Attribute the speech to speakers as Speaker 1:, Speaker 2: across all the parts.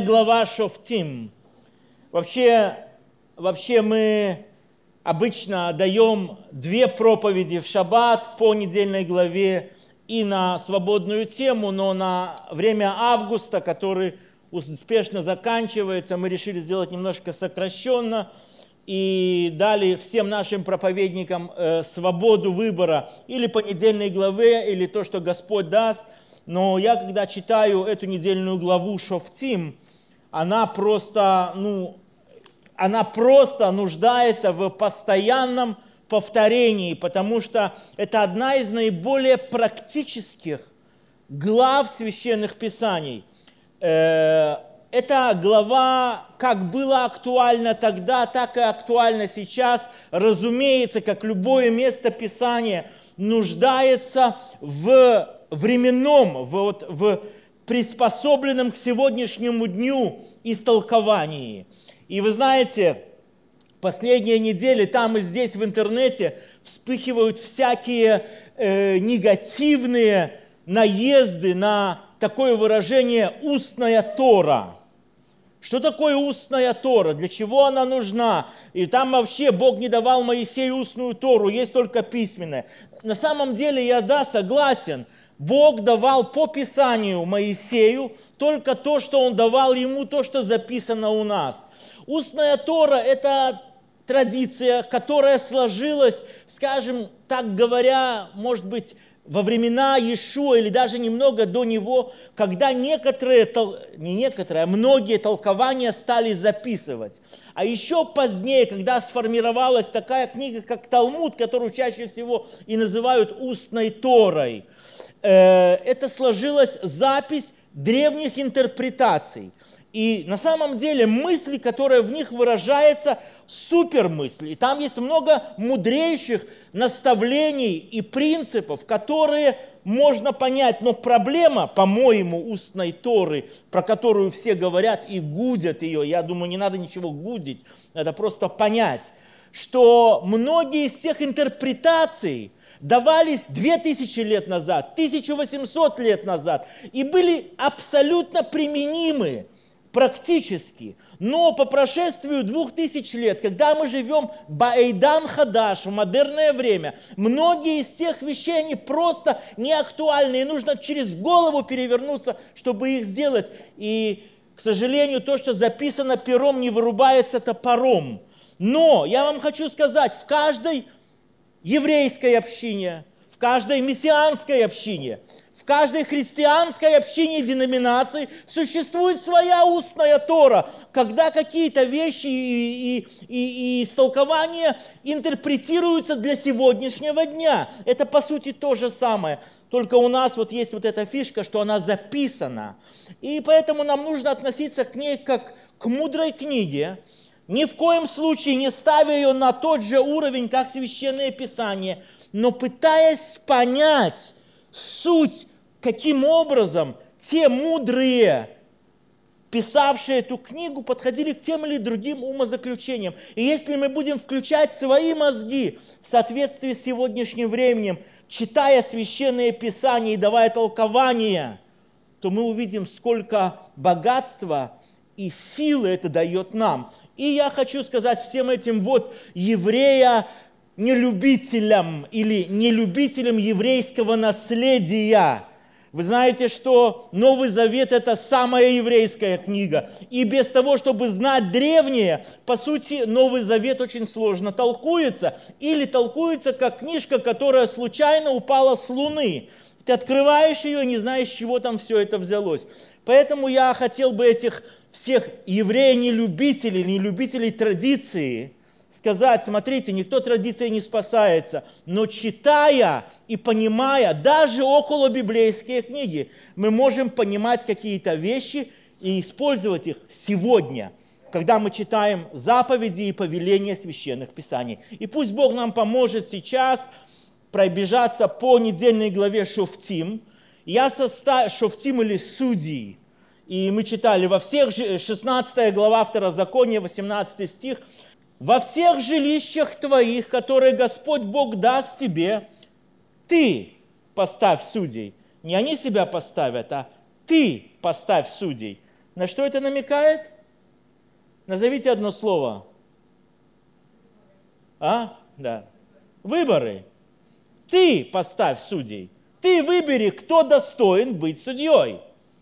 Speaker 1: недельная глава Шофтим. Вообще мы обычно даем 2 проповеди в шаббат по недельной главе и на свободную тему, но на время августа, который успешно заканчивается, мы решили сделать немножко сокращенно и дали всем нашим проповедникам свободу выбора или по недельной главе, или то, что Господь даст. Но я, когда читаю эту недельную главу Шофтим, она просто нуждается в постоянном повторении, потому что это одна из наиболее практических глав священных писаний. Эта глава как была актуальна тогда, так и актуальна сейчас. Разумеется, как любое место Писания, нуждается в временном, в приспособленном к сегодняшнему дню истолковании. И вы знаете, последние недели там и здесь в интернете вспыхивают всякие негативные наезды на такое выражение «устная Тора». Что такое устная Тора? Для чего она нужна? И там вообще Бог не давал Моисею устную Тору, есть только письменная. На самом деле я согласен. Бог давал по Писанию Моисею только то, что Он давал ему, то, что записано у нас. Устная Тора – это традиция, которая сложилась, скажем, так говоря, может быть, во времена Иешуа или даже немного до него, когда многие толкования стали записывать. А еще позднее, когда сформировалась такая книга, как Талмуд, которую чаще всего и называют устной Торой, это сложилась запись древних интерпретаций. И на самом деле мысли, которые в них выражаются, супермысли. И там есть много мудрейших наставлений и принципов, которые можно понять. Но проблема, по-моему, устной Торы, про которую все говорят и гудят ее, я думаю, не надо ничего гудить, надо просто понять, что многие из тех интерпретаций давались 2000 лет назад, 1800 лет назад и были абсолютно применимы практически. Но по прошествию 2000 лет, когда мы живем баэйдан хадаш, в модерное время, многие из тех вещей, они просто не актуальны, и нужно через голову перевернуться, чтобы их сделать. И, к сожалению, то, что записано пером, не вырубается топором. Но я вам хочу сказать, в каждой еврейской общине, в каждой мессианской общине, в каждой христианской общине деноминации существует своя устная Тора, когда какие-то вещи и истолкования интерпретируются для сегодняшнего дня. Это по сути то же самое, только у нас вот есть вот эта фишка, что она записана. И поэтому нам нужно относиться к ней как к мудрой книге, ни в коем случае не ставя ее на тот же уровень, как Священное Писание, но пытаясь понять суть, каким образом те мудрые, писавшие эту книгу, подходили к тем или другим умозаключениям. И если мы будем включать свои мозги в соответствии с сегодняшним временем, читая Священное Писание и давая толкования, то мы увидим, сколько богатства и силы это дает нам. И я хочу сказать всем этим еврея-нелюбителям или нелюбителям еврейского наследия. Вы знаете, что Новый Завет – это самая еврейская книга. И без того, чтобы знать древнее, по сути, Новый Завет очень сложно толкуется. Или толкуется как книжка, которая случайно упала с Луны. Ты открываешь ее и не знаешь, с чего там все это взялось. Поэтому я хотел бы этих всех евреев-нелюбителей, нелюбителей традиции сказать: смотрите, никто традицией не спасается, но читая и понимая даже около библейские книги, мы можем понимать какие-то вещи и использовать их сегодня, когда мы читаем заповеди и повеления священных писаний. И пусть Бог нам поможет сейчас пробежаться по недельной главе Шофтим. Шофтим или Судьи. И мы читали во всех, 16 глава Второзакония, 18 стих, «Во всех жилищах твоих, которые Господь Бог даст тебе, ты поставь судей». Не они себя поставят, а ты поставь судей. На что это намекает? Назовите одно слово. Да. Выборы. Ты поставь судей. Ты выбери, кто достоин быть судьей.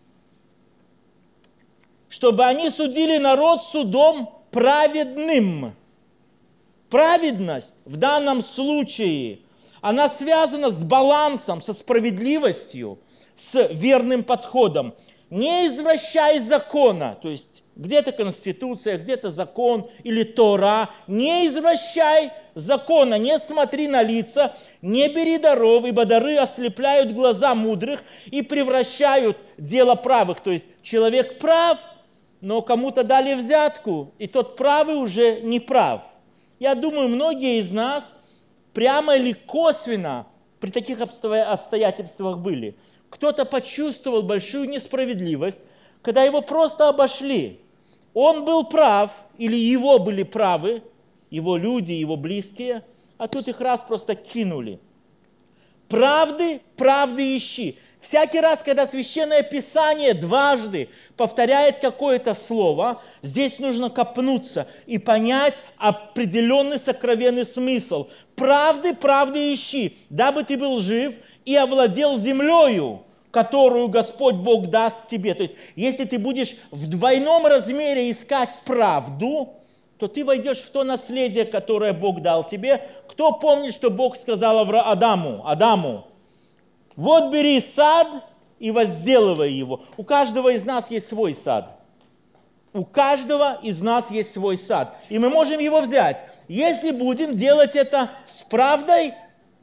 Speaker 1: Чтобы они судили народ судом праведным. Праведность в данном случае, она связана с балансом, со справедливостью, с верным подходом. Не извращай закона, то есть где-то Конституция, где-то закон или Тора. Не извращай закона, не смотри на лица, не бери даров, ибо дары ослепляют глаза мудрых и превращают дело правых. То есть человек прав, но кому-то дали взятку, и тот правый уже не прав. Я думаю, многие из нас прямо или косвенно при таких обстоятельствах были. Кто-то почувствовал большую несправедливость, когда его просто обошли. Он был прав, или его были правы, его люди, его близкие, а тут их раз просто кинули. Правды ищи. Всякий раз, когда Священное Писание дважды повторяет какое-то слово, здесь нужно копнуться и понять определенный сокровенный смысл. Правды ищи, дабы ты был жив и овладел землею, которую Господь Бог даст тебе. То есть, если ты будешь в двойном размере искать правду, то ты войдешь в то наследие, которое Бог дал тебе. Кто помнит, что Бог сказал Адаму, вот бери сад и возделывай его. У каждого из нас есть свой сад. У каждого из нас есть свой сад. И мы можем его взять, если будем делать это с правдой,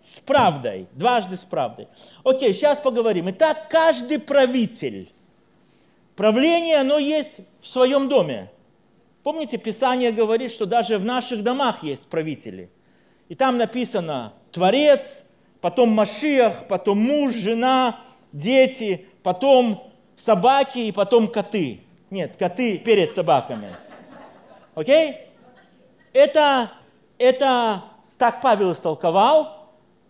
Speaker 1: дважды с правдой. Окей, сейчас поговорим. Итак, каждый правитель, правление, оно есть в своем доме. Помните, Писание говорит, что даже в наших домах есть правители. И там написано Творец, потом Машиах, потом муж, жена, дети, потом собаки и потом коты. Нет, коты перед собаками. Окей? Это так Павел истолковал.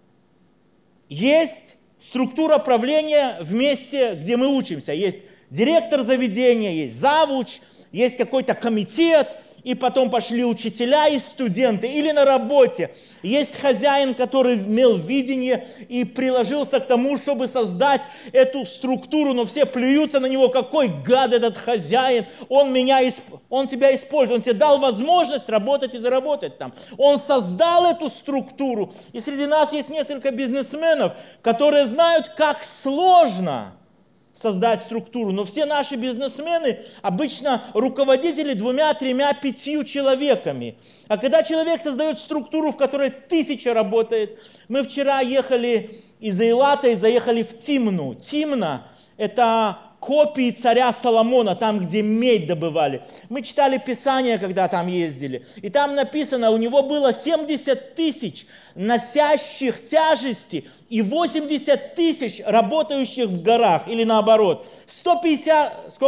Speaker 1: Есть структура правления в месте, где мы учимся. Есть директор заведения, есть завуч, есть какой-то комитет, и потом пошли учителя и студенты, или на работе. Есть хозяин, который имел видение и приложился к тому, чтобы создать эту структуру, но все плюются на него, какой гад этот хозяин, он тебя использует, он тебе дал возможность работать и заработать там. Он создал эту структуру, и среди нас есть несколько бизнесменов, которые знают, как сложно создать структуру. Но все наши бизнесмены обычно руководители 2, 3, 5 человеками. А когда человек создает структуру, в которой 1000 работает, мы вчера ехали из Эйлата и заехали в Тимну. Тимна – это копии царя Соломона, там, где медь добывали. Мы читали Писание, когда там ездили. И там написано, у него было 70 000 носящих тяжести и 80 000 работающих в горах. Или наоборот. 150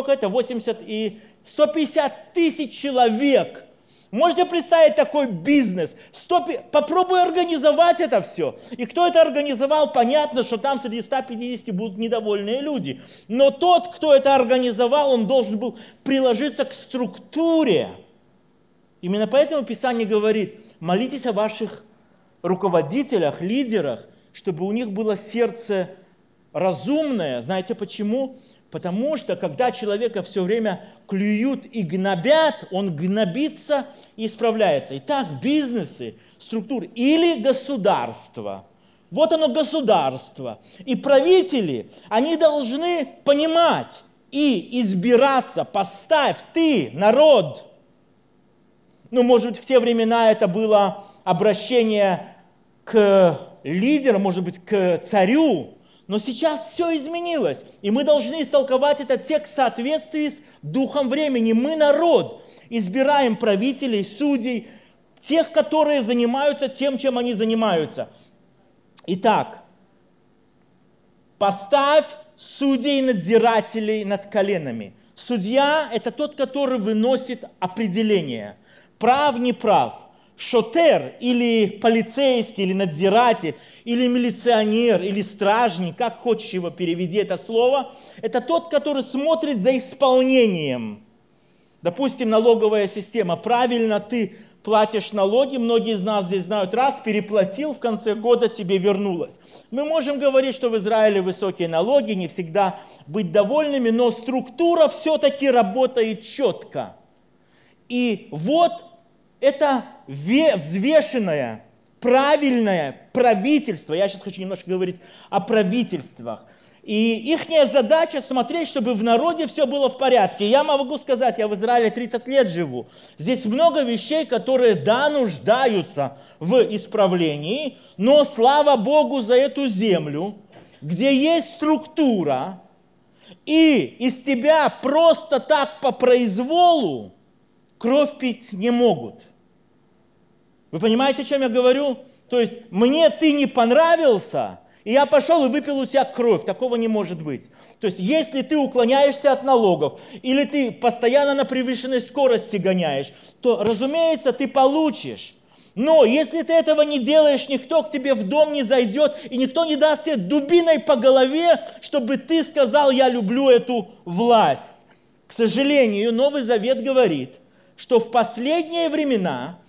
Speaker 1: 000 человек. Можете представить такой бизнес? Попробуй организовать это все. И кто это организовал, понятно, что там среди 150 будут недовольные люди. Но тот, кто это организовал, он должен был приложиться к структуре. Именно поэтому Писание говорит, молитесь о ваших руководителях, лидерах, чтобы у них было сердце разумное. Знаете почему? Потому что, когда человека все время клюют и гнобят, он гнобится и исправляется. Итак, бизнесы, структуры или государство. Вот оно государство. И правители, они должны понимать и избираться. Поставь ты, народ. Может быть, в те времена это было обращение к лидеру, может быть, к царю. Но сейчас все изменилось, и мы должны истолковать этот текст в соответствии с духом времени. Мы, народ, избираем правителей, судей, тех, которые занимаются тем, чем они занимаются. Итак, поставь судей и надзирателей над коленами. Судья – это тот, который выносит определение, прав, не прав. шотер, или полицейский, или надзиратель, или милиционер, или стражник, как хочешь его переведи это слово, это тот, который смотрит за исполнением. Допустим, налоговая система. Правильно ты платишь налоги, многие из нас здесь знают, раз переплатил, в конце года тебе вернулось. Мы можем говорить, что в Израиле высокие налоги, не всегда быть довольными, но структура все-таки работает четко. И вот это взвешенное, правильное правительство, я сейчас хочу немножко говорить о правительствах, и их задача смотреть, чтобы в народе все было в порядке. Я могу сказать, я в Израиле 30 лет живу. Здесь много вещей, которые, да, нуждаются в исправлении, но слава Богу за эту землю, где есть структура, и из тебя просто так по произволу кровь пить не могут. Вы понимаете, о чем я говорю? То есть, мне ты не понравился, и я пошел и выпил у тебя кровь. Такого не может быть. То есть, если ты уклоняешься от налогов, или ты постоянно на превышенной скорости гоняешь, то, разумеется, ты получишь. Но если ты этого не делаешь, никто к тебе в дом не зайдет, и никто не даст тебе дубиной по голове, чтобы ты сказал, я люблю эту власть. К сожалению, Новый Завет говорит, что в последние времена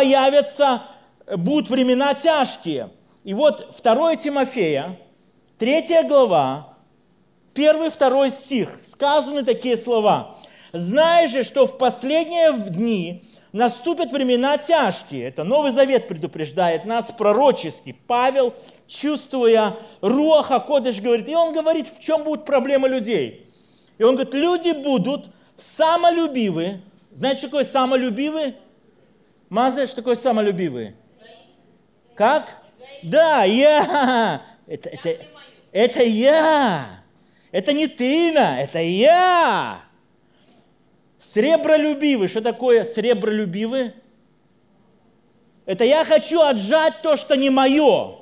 Speaker 1: будут времена тяжкие. И вот 2 Тимофея, 3 глава, 1-2 стих, сказаны такие слова. «Знай же, что в последние дни наступят времена тяжкие». Это Новый Завет предупреждает нас пророчески. Павел, чувствуя Руах ха-Кодеш, говорит, и он говорит, в чем будут проблемы людей. И он говорит, люди будут самолюбивы. Знаете, что такое самолюбивы? Маза, что такое самолюбивые? Как? Да, я. Это я. Это не ты, это я. Сребролюбивый. Что такое сребролюбивый? Это я хочу отжать то, что не мое.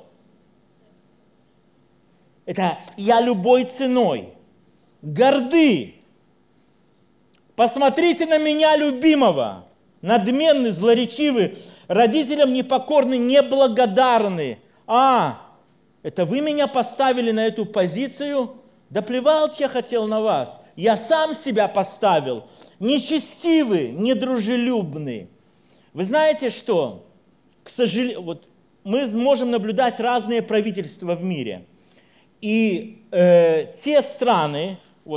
Speaker 1: Это я любой ценой. Горды. Посмотрите на меня, любимого. Надменный, злоречивый, родителям непокорный, неблагодарный. Это вы меня поставили на эту позицию? Да плевать я хотел на вас. Я сам себя поставил. Нечестивый, недружелюбный. Вы знаете что? К сожалению, вот мы можем наблюдать разные правительства в мире. И те страны,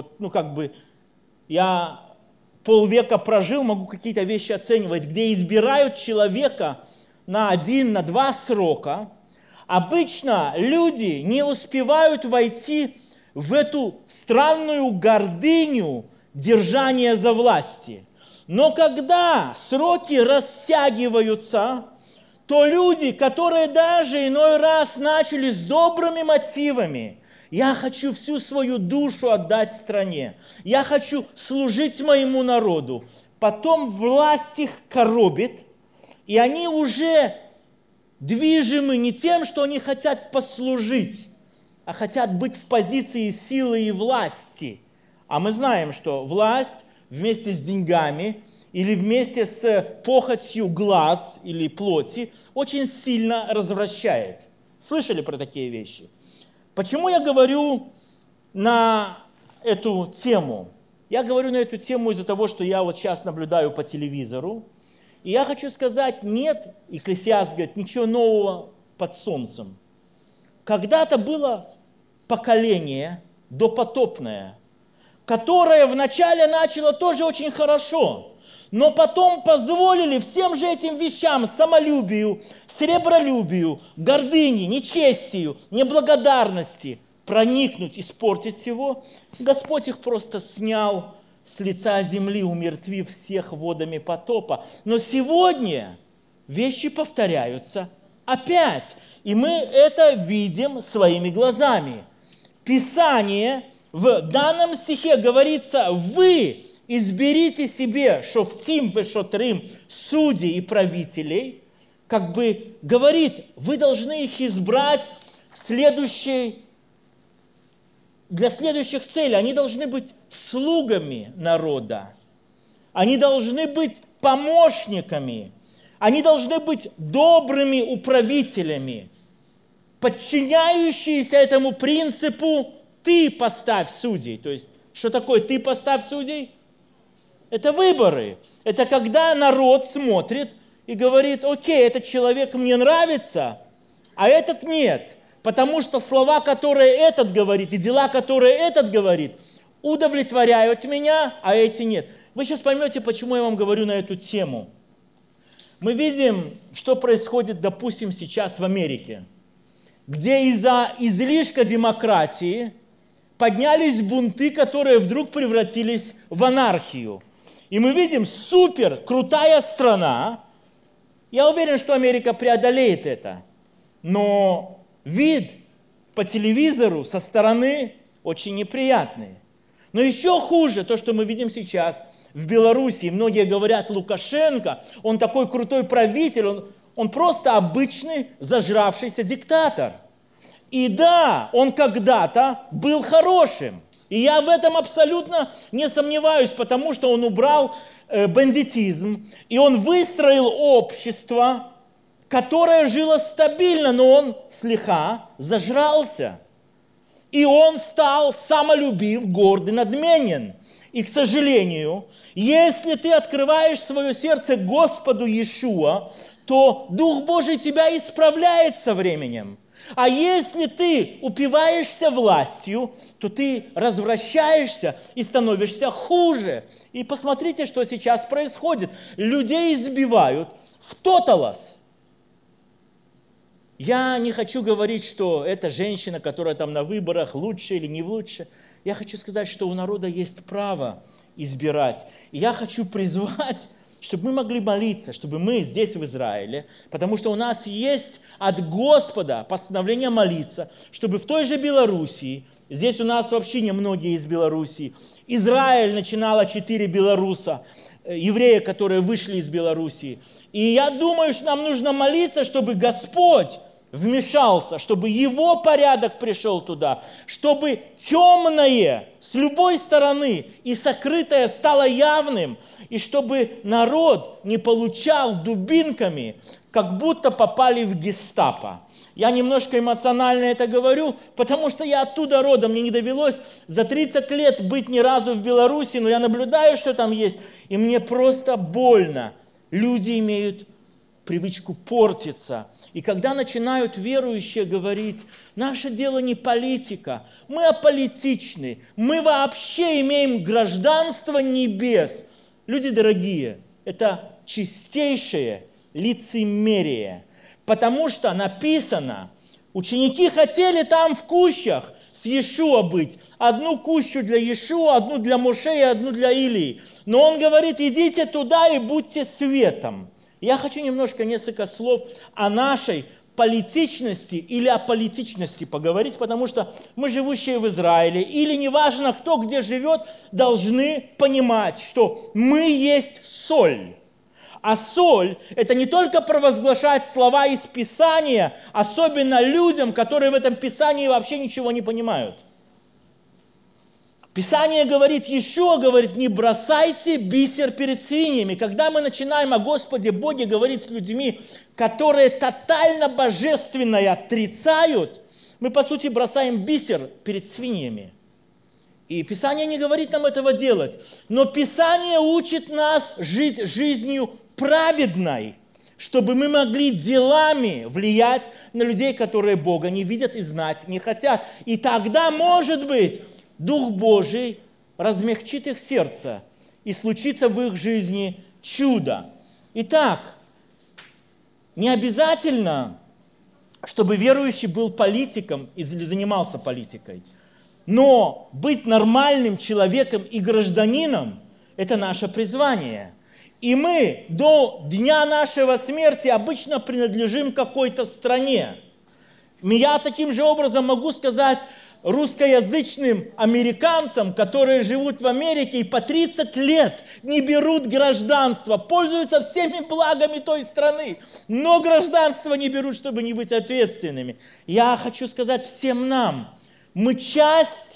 Speaker 1: я полвека прожил, могу какие-то вещи оценивать, где избирают человека на 1-2 срока, обычно люди не успевают войти в эту странную гордыню держания за власти. Но когда сроки растягиваются, то люди, которые даже иной раз начали с добрыми мотивами, я хочу всю свою душу отдать стране. Я хочу служить моему народу. Потом власть их коробит, и они уже движимы не тем, что они хотят послужить, а хотят быть в позиции силы и власти. А мы знаем, что власть вместе с деньгами или вместе с похотью глаз или плоти очень сильно развращает. Слышали про такие вещи? Почему я говорю на эту тему? Я говорю на эту тему из-за того, что я вот сейчас наблюдаю по телевизору. И я хочу сказать, нет, Екклесиаст говорит, ничего нового под солнцем. Когда-то было поколение допотопное, которое вначале начало тоже очень хорошо, но потом позволили всем же этим вещам, самолюбию, сребролюбию, гордыне, нечестию, неблагодарности проникнуть, испортить всего. Господь их просто снял с лица земли, умертвив всех водами потопа. Но сегодня вещи повторяются опять, и мы это видим своими глазами. Писание в данном стихе говорится, вы изберите себе шофтим вешотрим, судей и правителей, как бы говорит, вы должны их избрать для следующих целей. Они должны быть слугами народа, они должны быть помощниками. Они должны быть добрыми управителями, подчиняющиеся этому принципу «ты поставь судей». То есть, что такое «ты поставь судей»? Это выборы. Это когда народ смотрит и говорит: окей, этот человек мне нравится, а этот нет. Потому что слова, которые этот говорит, и дела, которые этот говорит, удовлетворяют меня, а эти нет. Вы сейчас поймете, почему я вам говорю на эту тему. Мы видим, что происходит, допустим, сейчас в Америке, где из-за излишка демократии поднялись бунты, которые вдруг превратились в анархию. И мы видим, супер крутая страна. Я уверен, что Америка преодолеет это. Но вид по телевизору со стороны очень неприятный. Но еще хуже то, что мы видим сейчас в Беларуси. Многие говорят: Лукашенко, он такой крутой правитель, он просто обычный зажравшийся диктатор. И да, он когда-то был хорошим. И я в этом абсолютно не сомневаюсь, потому что он убрал бандитизм, и он выстроил общество, которое жило стабильно, но он слегка зажрался. И он стал самолюбив, горд и надменен. И, к сожалению, если ты открываешь свое сердце Господу Иешуа, то Дух Божий тебя исправляет со временем. А если ты упиваешься властью, то ты развращаешься и становишься хуже. И посмотрите, что сейчас происходит. Людей избивают в тоталос. Я не хочу говорить, что эта женщина, которая там на выборах, лучше или не лучше. Я хочу сказать, что у народа есть право избирать. И я хочу призвать, чтобы мы могли молиться, чтобы мы здесь в Израиле, потому что у нас есть от Господа постановление молиться, чтобы в той же Белоруссии, здесь у нас вообще немногие из Белоруссии, Израиль начинало 4 белоруса, евреи, которые вышли из Белоруссии. И я думаю, что нам нужно молиться, чтобы Господь вмешался, чтобы Его порядок пришел туда, чтобы темное с любой стороны и сокрытое стало явным, и чтобы народ не получал дубинками, как будто попали в гестапо. Я немножко эмоционально это говорю, потому что я оттуда родом, мне не довелось за 30 лет быть ни разу в Беларуси, но я наблюдаю, что там есть, и мне просто больно. Люди имеют привычку портиться. И когда начинают верующие говорить: наше дело не политика, мы аполитичны, мы вообще имеем гражданство небес. Люди дорогие, это чистейшее лицемерие. Потому что написано, ученики хотели там в кущах с Иешуа быть. Одну кущу для Иешуа, одну для Моше и одну для Илии. Но он говорит: идите туда и будьте светом. Я хочу несколько слов о нашей политичности или аполитичности поговорить, потому что мы, живущие в Израиле, или неважно кто где живет, должны понимать, что мы есть соль. А соль – это не только провозглашать слова из Писания, особенно людям, которые в этом Писании вообще ничего не понимают. Писание говорит, Иешуа говорит: не бросайте бисер перед свиньями. Когда мы начинаем о Господе Боге говорить с людьми, которые тотально божественное отрицают, мы, по сути, бросаем бисер перед свиньями. И Писание не говорит нам этого делать. Но Писание учит нас жить жизнью праведной, чтобы мы могли делами влиять на людей, которые Бога не видят и знать не хотят. И тогда, может быть, Дух Божий размягчит их сердце, и случится в их жизни чудо. Итак, не обязательно, чтобы верующий был политиком или занимался политикой, но быть нормальным человеком и гражданином – это наше призвание. И мы до дня нашего смерти обычно принадлежим какой-то стране. Я таким же образом могу сказать русскоязычным американцам, которые живут в Америке и по 30 лет не берут гражданство, пользуются всеми благами той страны, но гражданство не берут, чтобы не быть ответственными. Я хочу сказать всем нам, мы часть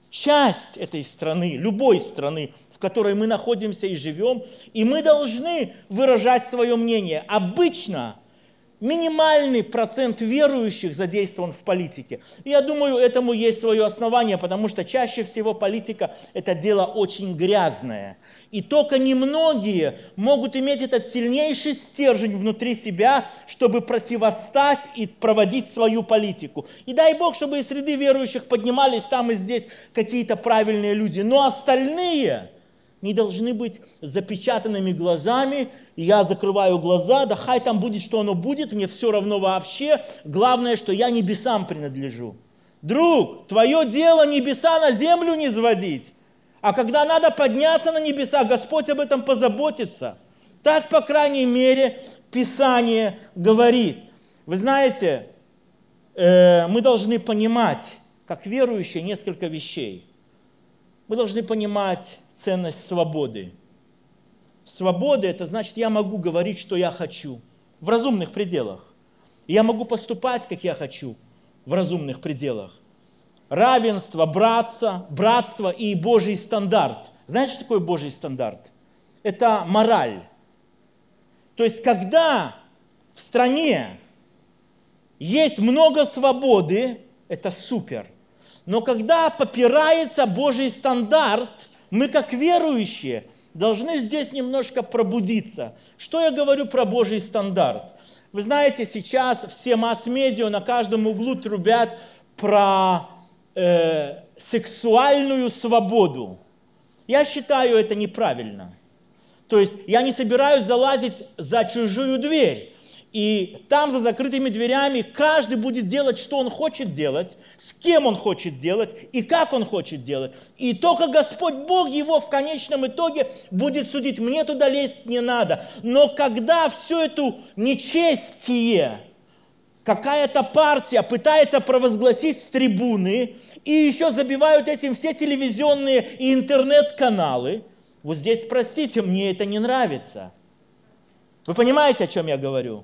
Speaker 1: часть этой страны, любой страны, в которой мы находимся и живем, и мы должны выражать свое мнение. Обычно минимальный процент верующих задействован в политике. И я думаю, этому есть свое основание, потому что чаще всего политика – это дело очень грязное. И только немногие могут иметь этот сильнейший стержень внутри себя, чтобы противостать и проводить свою политику. И дай Бог, чтобы из среды верующих поднимались там и здесь какие-то правильные люди. Но остальные не должны быть запечатанными глазами. Я закрываю глаза, да хай там будет, что оно будет, мне все равно вообще. Главное, что я небесам принадлежу. Друг, твое дело небеса на землю не сводить. А когда надо подняться на небеса, Господь об этом позаботится. Так, по крайней мере, Писание говорит. Вы знаете, мы должны понимать, как верующие, несколько вещей. Мы должны понимать ценность свободы. Свобода – это значит, я могу говорить, что я хочу, в разумных пределах. Я могу поступать, как я хочу, в разумных пределах. Равенство, братство и Божий стандарт. Знаете, что такое Божий стандарт? Это мораль. То есть, когда в стране есть много свободы, это супер. Но когда попирается Божий стандарт, мы, как верующие, должны здесь немножко пробудиться. Что я говорю про Божий стандарт? Вы знаете, сейчас все масс-медиа на каждом углу трубят про сексуальную свободу. Я считаю это неправильно. То есть я не собираюсь залазить за чужую дверь. И там за закрытыми дверями каждый будет делать, что он хочет делать, с кем он хочет делать и как он хочет делать. И только Господь Бог его в конечном итоге будет судить. Мне туда лезть не надо. Но когда всю эту нечестие какая-то партия пытается провозгласить с трибуны, и еще забивают этим все телевизионные и интернет-каналы, вот здесь, простите, мне это не нравится. Вы понимаете, о чем я говорю?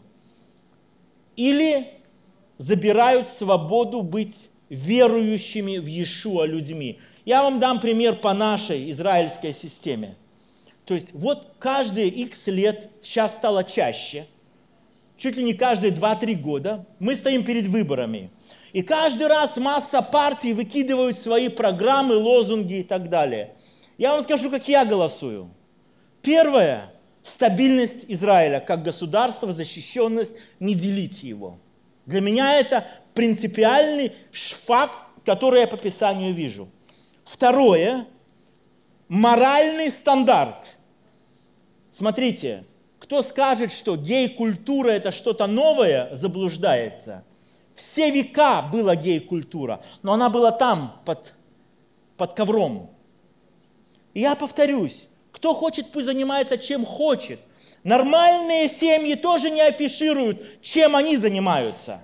Speaker 1: Или забирают свободу быть верующими в Иешуа людьми. Я вам дам пример по нашей израильской системе. То есть вот каждые X лет, сейчас стало чаще, чуть ли не каждые 2-3 года, мы стоим перед выборами. И каждый раз масса партий выкидывают свои программы, лозунги и так далее. Я вам скажу, как я голосую. Первое. Стабильность Израиля как государства, защищенность, не делить его. Для меня это принципиальный факт, который я по Писанию вижу. Второе, моральный стандарт. Смотрите, кто скажет, что гей-культура это что-то новое, заблуждается. Все века была гей-культура, но она была там, под ковром. И я повторюсь, кто хочет, пусть занимается чем хочет. Нормальные семьи тоже не афишируют, чем они занимаются.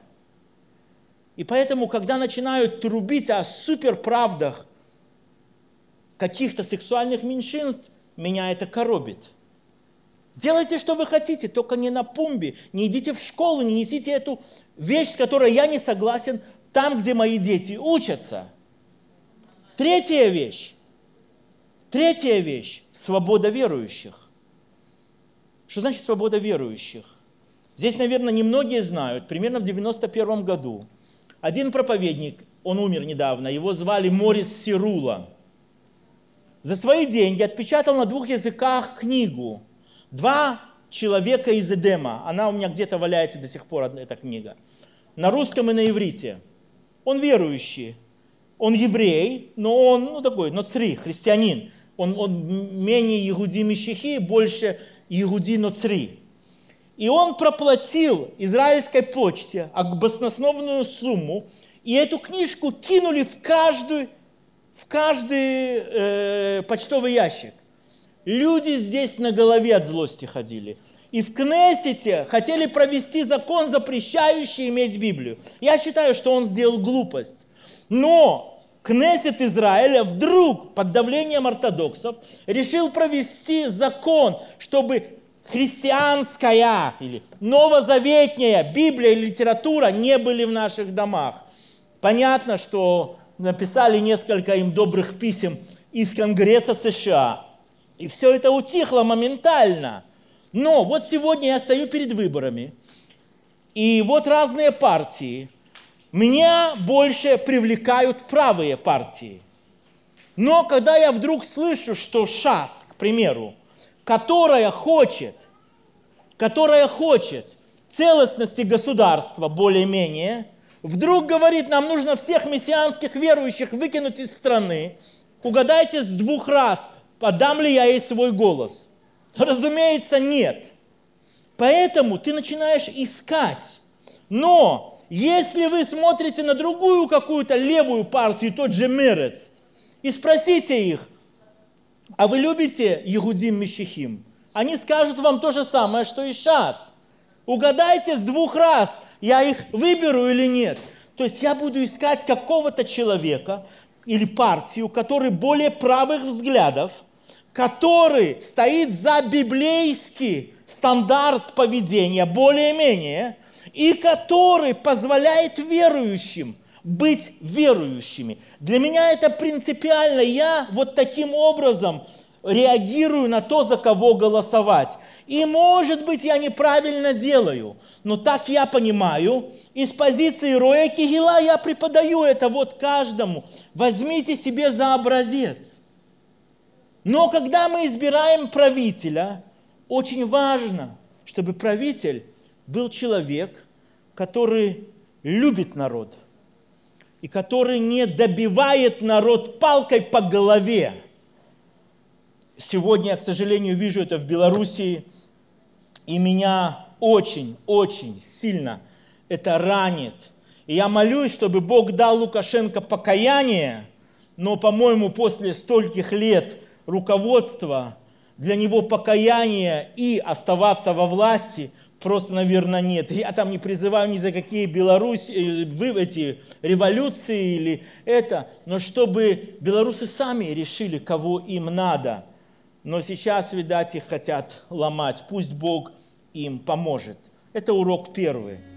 Speaker 1: И поэтому, когда начинают трубить о суперправдах каких-то сексуальных меньшинств, меня это коробит. Делайте, что вы хотите, только не на пумбе, не идите в школу, не несите эту вещь, с которой я не согласен, там, где мои дети учатся. Третья вещь – свобода верующих. Что значит свобода верующих? Здесь, наверное, немногие знают, примерно в 91 году один проповедник, он умер недавно, его звали Морис Сирула, за свои деньги отпечатал на 2 языках книгу «2 человека из Эдема». Она у меня где-то валяется до сих пор, эта книга. На русском и на иврите. Он верующий, он еврей, но он такой, ноцри, христианин. Он менее Иуди Мишихи, больше Иуди Ноцри. И он проплатил израильской почте баснословную сумму, и эту книжку кинули в каждый почтовый ящик. Люди здесь на голове от злости ходили. И в Кнессете хотели провести закон, запрещающий иметь Библию. Я считаю, что он сделал глупость. Но Кнессет Израиля вдруг под давлением ортодоксов решил провести закон, чтобы христианская или новозаветняя Библия и литература не были в наших домах. Понятно, что написали несколько им добрых писем из Конгресса США. И все это утихло моментально. Но вот сегодня я стою перед выборами, и вот разные партии. Меня больше привлекают правые партии. Но когда я вдруг слышу, что ШАС, к примеру, которая хочет целостности государства более-менее, вдруг говорит, нам нужно всех мессианских верующих выкинуть из страны, угадайте с 2 раз, подам ли я ей свой голос? Разумеется, нет. Поэтому ты начинаешь искать. Но если вы смотрите на другую какую-то левую партию, тот же Мерец, и спросите их, а вы любите Егудим Мишихим? Они скажут вам то же самое, что и ШАС. Угадайте с 2 раз, я их выберу или нет. То есть я буду искать какого-то человека или партию, который более правых взглядов, который стоит за библейский стандарт поведения, более-менее, и который позволяет верующим быть верующими. Для меня это принципиально. Я вот таким образом реагирую на то, за кого голосовать. И, может быть, я неправильно делаю, но так я понимаю. Из позиции Роя Кегила я преподаю это вот каждому. Возьмите себе за образец. Но когда мы избираем правителя, очень важно, чтобы правитель был человек, который любит народ и который не добивает народ палкой по голове. Сегодня я, к сожалению, вижу это в Белоруссии, и меня очень сильно это ранит. И я молюсь, чтобы Бог дал Лукашенко покаяние, но, по-моему, после стольких лет руководства для него покаяние и оставаться во власти просто, наверное, нет. Я там не призываю ни за какие эти революции или это, но чтобы белорусы сами решили, кого им надо. Но сейчас, видать, их хотят ломать. Пусть Бог им поможет. Это урок первый.